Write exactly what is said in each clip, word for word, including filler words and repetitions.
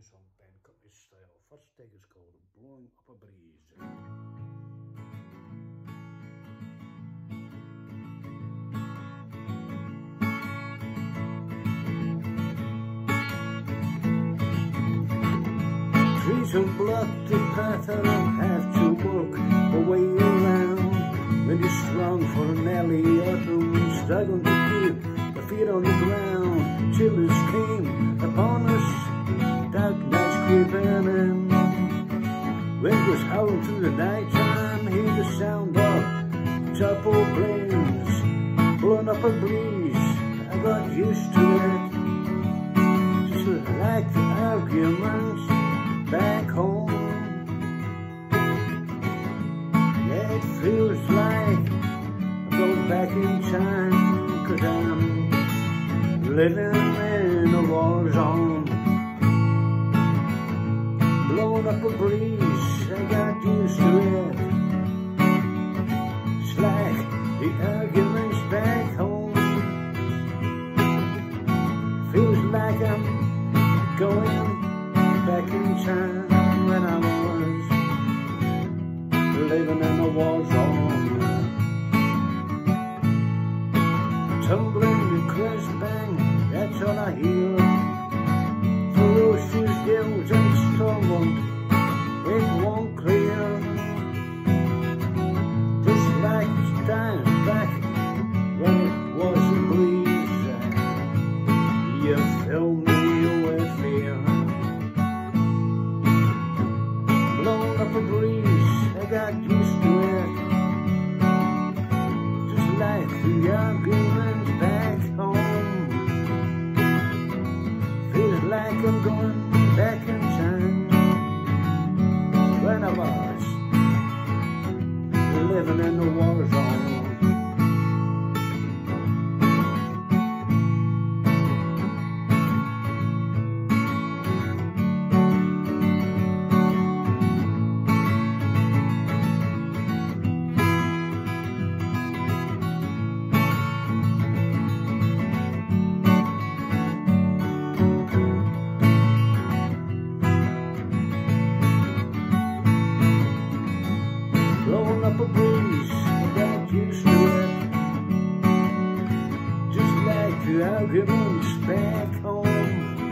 song Ben Company style. First take is called Blowing Up a Breeze. Trees have blocked the path and I'll have to walk away around. Maybe strong for an alley autumn, struggling to keep the feet on the ground. Chills came upon us, dark nights creeping in. Wind was howling through the night time, hear the sound of toppled planes, blowing up a breeze. I got used to it, just like the arguments back home. Yeah, it feels like I go back in time, 'cause I'm living in a war zone. Blowing up a breeze, I got used to it. It's like the arguments back home. Feels like I'm going back in time when I was living in a war zone. Tumbling and crash bang, that's all I hear. Ferocious gales and storm, it won't clear. Just like time back when it was a breeze, you fill me with fear. Blowing up a breeze, I got used to it. Just like the arguments back home. Feels like I'm going back in time when I was living in the war zone. Blowing up a breeze, I got used to it. Just like the arguments back home.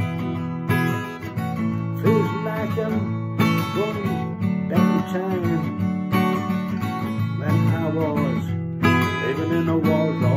Feels like I'm going back in time when I was living in a war zone.